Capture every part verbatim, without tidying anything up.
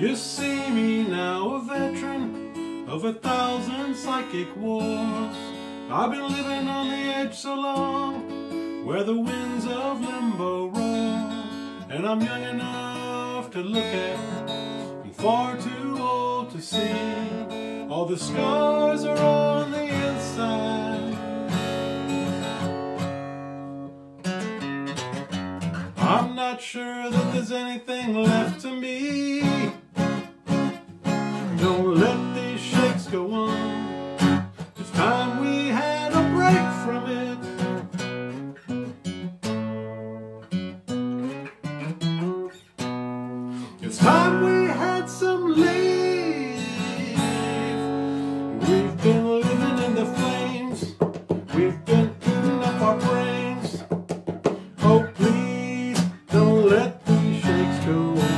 You see me now, a veteran of a thousand psychic wars. I've been living on the edge so long, where the winds of limbo roar. And I'm young enough to look at, and far too old to see. All the scars are on the inside. I'm not sure that there's anything left to me. Don't let these shakes go on. It's time we had a break from it. It's time we had some leave. We've been living in the flames. We've been eating up our brains. Oh, please don't let these shakes go on.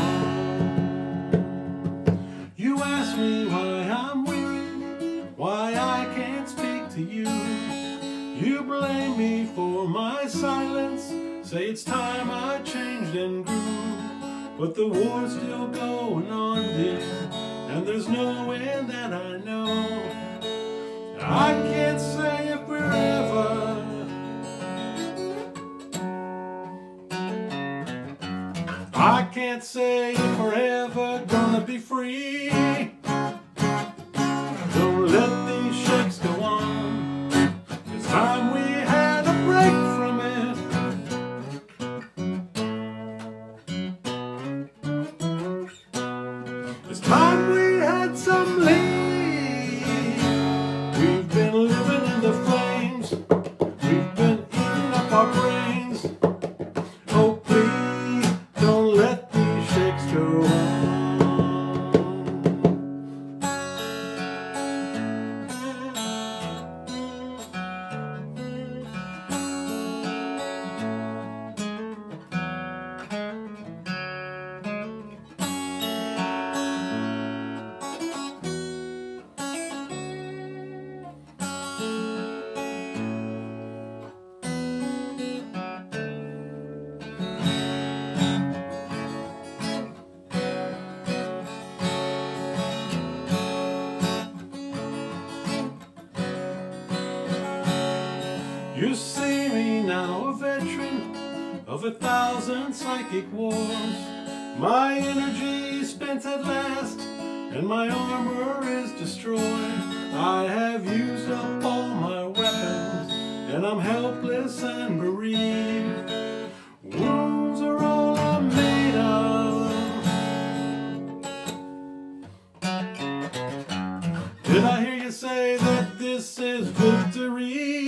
You ask me why I'm weary, why I can't speak to you. You blame me for my silence, say it's time I changed and grew. But the war's still going on, dear, and there's no end that I know. I can't say if we're ever I can't say if we're ever gonna be free. Don't let these shakes go on. It's time we had a break from it. It's time we had some leave. We've been living in the flames. We've been eating up our brains. Oh, please don't let these shakes go on. You see me now, a veteran of a thousand psychic wars. My energy spent at last, and my armor is destroyed. I have used up all my weapons, and I'm helpless and bereaved. Wounds are all I'm made of. Did I hear you say that this is victory?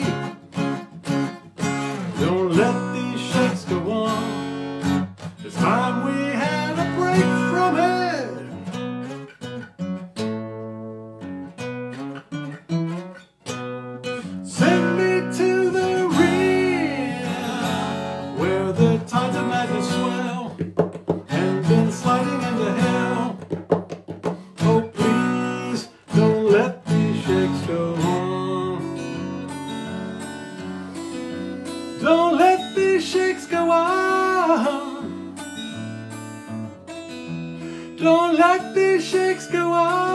Don't let these shakes go on. It's time we had a break from it. Send me to the rear, where the tides of madness swell, and then sliding into hell. Oh, please don't let these shakes go on. Don't let these shakes go on. Don't let these shakes go on.